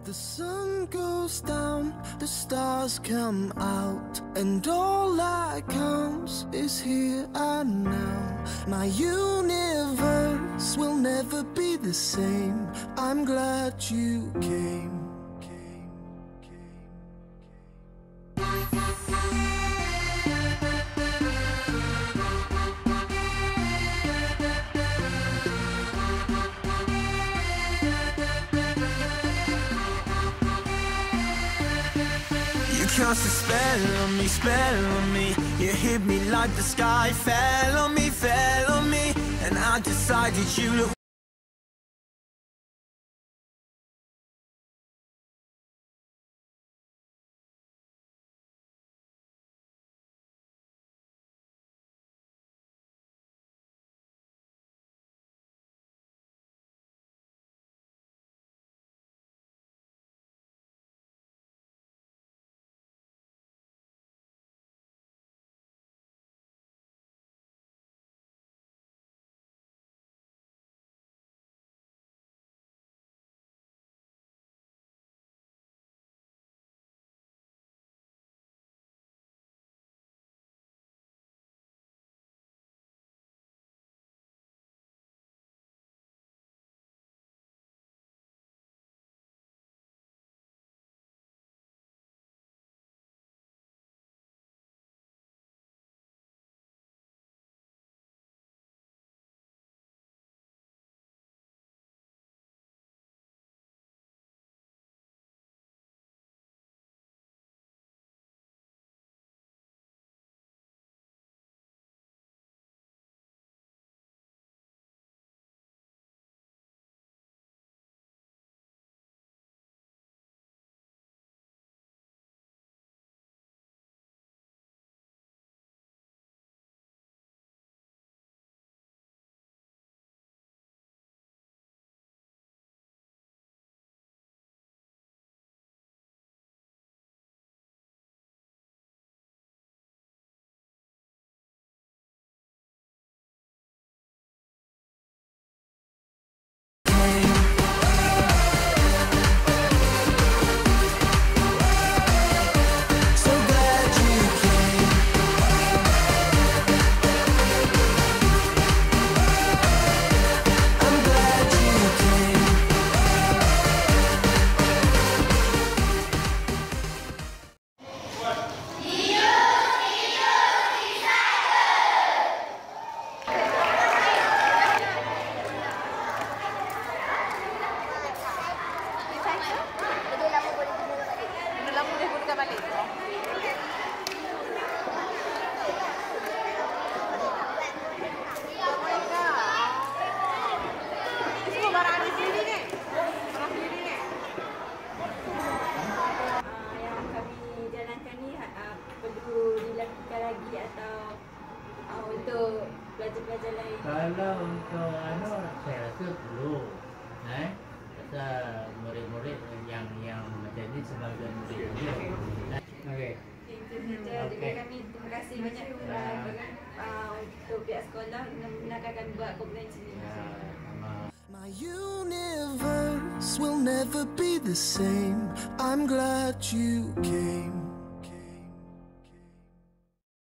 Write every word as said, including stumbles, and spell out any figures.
The sun goes down, the stars come out, and all that counts is here and now. My universe will never be the same. I'm glad you came. Cast a spell on me, spell on me. You hit me like the sky fell on me, fell on me. And I decided you look. pelajar-pelajar lain? Kalau untuk ano, saya rasa perlu, eh, pasal murid-murid yang yang macam ni sebagai murid-murid. Okey. Itu saja. Juga kami terima kasih banyak uh, untuk pihak sekolah menangkan buat komplain sini. My universe will never be the same. I'm glad you came.